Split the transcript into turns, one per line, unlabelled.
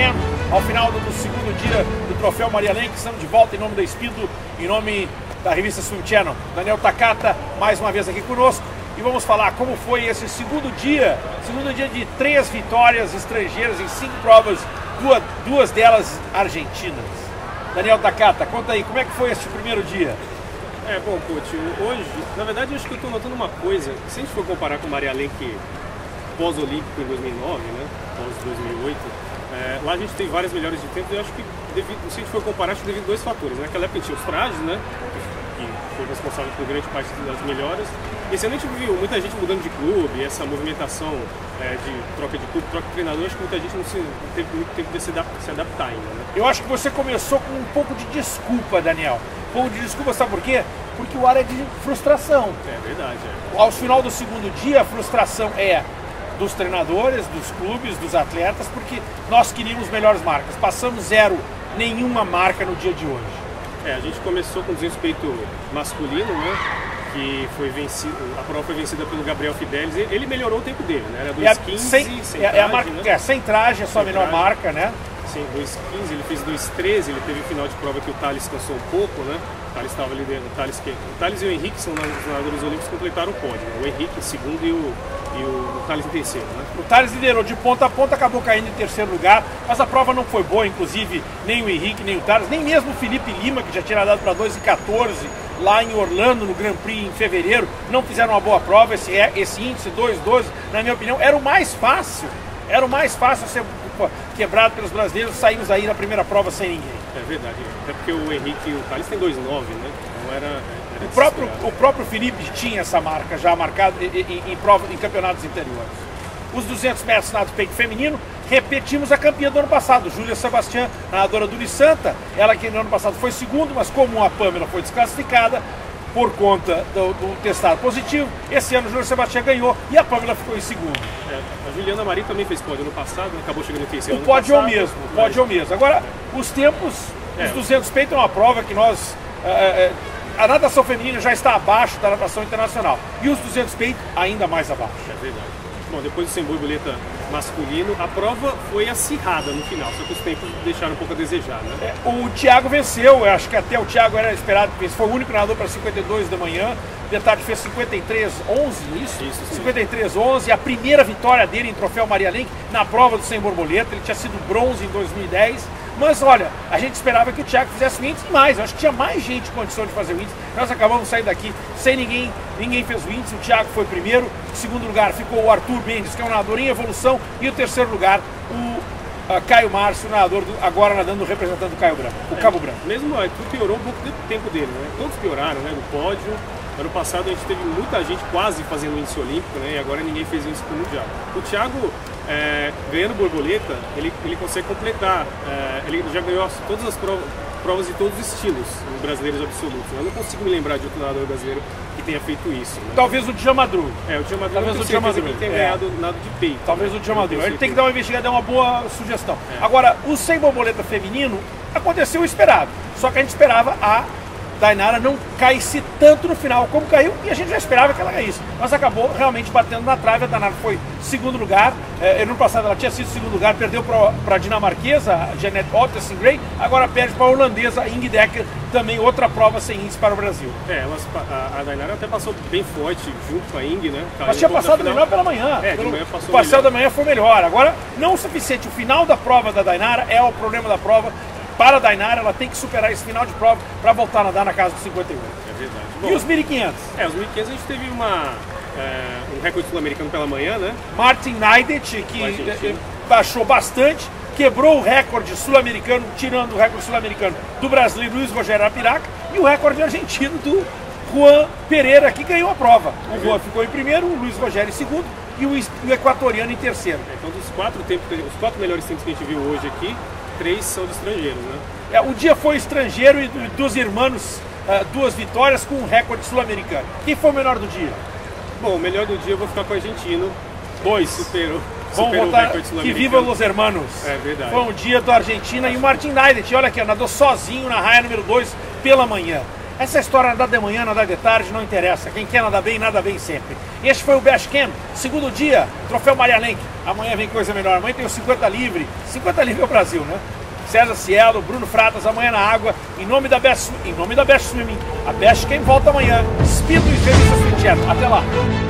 Again, ao final do segundo dia do Troféu Maria Lenk. Estamos de volta em nome da Speedo, em nome da revista Swim Channel. Daniel Takata, mais uma vez aqui conosco, e vamos falar como foi esse segundo dia de 3 vitórias estrangeiras em 5 provas, duas delas argentinas. Daniel Takata, conta aí, como é que foi esse primeiro dia?
Bom, coach, hoje, na verdade, eu acho que eu estou notando uma coisa. Se a gente for comparar com o Maria Lenk pós-olímpico em 2009, né, pós-2008, lá a gente tem várias melhores de tempo, e eu acho que, se a gente for comparar, acho que devido a 2 fatores. Naquela época tinha os trajes, né, que foi responsável por grande parte das melhoras. Esse ano a gente viu muita gente mudando de clube, essa movimentação de troca de clube, troca de treinador. Acho que muita gente não teve muito tempo de se adaptar ainda, né?
Eu acho que você começou com um pouco de desculpa, Daniel. Um pouco de desculpa, sabe por quê? Porque o ar é de frustração.
É verdade.
Ao final do segundo dia, a frustração é dos treinadores, dos clubes, dos atletas, porque nós queríamos melhores marcas. Passamos 0 nenhuma marca no dia de hoje.
A gente começou com o desrespeito masculino, né? Que foi vencido, a prova foi vencida pelo Gabriel Fidelis. Ele melhorou o tempo dele, né? Era 2,15 sem traje, né?
Sem traje, é só a melhor marca, né?
Sim, 2,15, ele fez 2,13, ele teve final de prova que o Thales cansou um pouco, né? O Thales estava liderando, o Thales e o Henrique são os nadadores olímpicos que completaram o pódio, né? O Henrique em segundo e o Thales em terceiro, né?
O Thales liderou de ponta a ponta, acabou caindo em terceiro lugar, mas a prova não foi boa, inclusive nem o Henrique, nem o Thales, nem mesmo o Felipe Lima, que já tinha nadado para 2,14 lá em Orlando, no Grand Prix em fevereiro, não fizeram uma boa prova. Esse índice 2,12, na minha opinião, era o mais fácil ser quebrado pelos brasileiros. Saímos aí na primeira prova sem ninguém.
É verdade, até porque o Henrique e o Thales têm 2,9, né? Então era
o próprio Felipe tinha essa marca já marcada em campeonatos interiores. Os 200 metros nado peito feminino, repetimos a campeã do ano passado, Júlia Sebastián, nadadora do Unisanta. Ela que no ano passado foi segundo, mas como a Pamela foi desclassificada por conta do testado positivo, esse ano a Júlia Sebastián ganhou e a Pamela ficou em segundo.
A Juliana Maria também fez pódio no passado, acabou chegando em terceiro.
O pódio é o mesmo, Agora, os tempos, os 200 peito é uma prova que nós... a natação feminina já está abaixo da natação internacional. E os 200 peito ainda mais abaixo.
É verdade. Bom, depois do sem borboleta masculino, a prova foi acirrada no final, só que os tempos deixaram um pouco a desejar, né?
O Thiago venceu, eu acho que até o Thiago era esperado, porque foi o único nadador para 52 da manhã. De tarde fez 53,11, isso? 53,11, a primeira vitória dele em Troféu Maria Lenk na prova do sem borboleta. Ele tinha sido bronze em 2010. Mas olha, a gente esperava que o Thiago fizesse o índice mais. Eu acho que tinha mais gente em condição de fazer o índice. Nós acabamos saindo daqui sem ninguém fez o índice. O Thiago foi primeiro. Em segundo lugar ficou o Arthur Mendes, que é um nadador em evolução. E o terceiro lugar, o Caio Márcio, nadador agora nadando representando o Cabo Branco.
Mesmo o Arthur piorou um pouco do tempo dele, né? Todos pioraram, né? No pódio. Ano passado a gente teve muita gente quase fazendo o índice olímpico, né? E agora ninguém fez o índice pro mundial. O Thiago, ganhando borboleta, ele consegue completar. Ele já ganhou todas as provas de todos os estilos brasileiros absolutos. Eu não consigo me lembrar de outro nadador brasileiro que tenha feito isso, né?
Talvez o Djamadru.
O Djamadru, talvez o Djamadru que tenha ganhado nado de peito.
Talvez o Djamadru. Ele tem que dar uma investigada, é uma boa sugestão. Agora, o sem borboleta feminino aconteceu o esperado. Só que a gente esperava a Dainara não caísse tanto no final como caiu, e a gente já esperava que ela caísse, mas acabou realmente batendo na trave. A Dainara foi segundo lugar. No ano passado ela tinha sido segundo lugar, perdeu para a dinamarquesa, a Jeanette Ottesen-Gray, agora perde para a holandesa Inge Dekker, também outra prova sem índice para o Brasil.
A Dainara até passou bem forte junto com a Inge, né?
Mas tinha passado melhor pela manhã. O parcial da manhã foi melhor. Agora, não o suficiente. O final da prova da Dainara é o problema da prova. Para a Dainara, ela tem que superar esse final de prova para voltar a nadar na casa dos 58.
É verdade.
Bom, e os 1.500?
Os 1.500 a gente teve um recorde sul-americano pela manhã, né?
Martin Naidet, que baixou bastante, quebrou o recorde sul-americano, tirando o recorde sul-americano do brasileiro Luiz Rogério Apiraca, e o recorde argentino do Juan Pereira, que ganhou a prova. O Juan ficou em primeiro, o Luiz Rogério em segundo e o equatoriano em terceiro.
Então, os 4 melhores tempos que a gente viu hoje aqui, 3 são de estrangeiros, né?
O dia foi estrangeiro e dos irmãos, 2 vitórias com um recorde sul-americano. Quem foi o melhor do dia?
Bom, o melhor do dia eu vou ficar com o argentino.
2.
Superou
Vamos voltar, que viva os hermanos.
É verdade.
Foi um dia da Argentina. E o Martin Naidet, olha aqui, nadou sozinho na raia número 2 pela manhã. Essa história nadar de manhã, nadar de tarde, não interessa. Quem quer nadar bem, nada bem sempre. Este foi o Bashcam, segundo dia, troféu Maria Lenk. Amanhã vem coisa melhor. Amanhã tem o 50 livre. 50 livre é o Brasil, né? César Cielo, Bruno Fratas, amanhã na água. Em nome da Best Swimming, a Bashcam volta amanhã. Speed e Revista Até lá.